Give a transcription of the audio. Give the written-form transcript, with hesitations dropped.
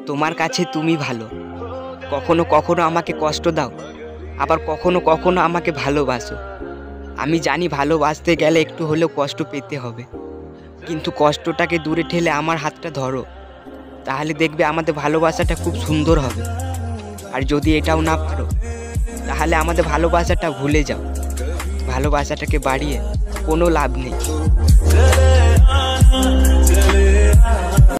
তোমার কাছে তুমি ভালো, কখনো কখনো আমাকে কষ্ট দাও, আবার কখনো কখনো আমাকে ভালোবাসো। আমি জানি ভালোবাসতে গেলে একটু হলেও কষ্ট পেতে হবে, কিন্তু কষ্টটাকে দূরে ঠেলে আমার হাতটা ধরো, তাহলে দেখবে আমাদের ভালোবাসাটা খুব সুন্দর হবে। আর যদি এটাও না পারো তাহলে আমাদের ভালোবাসাটা ভুলে যাও। ভালোবাসাটাকে বাড়িয়ে কোনো লাভ নেই।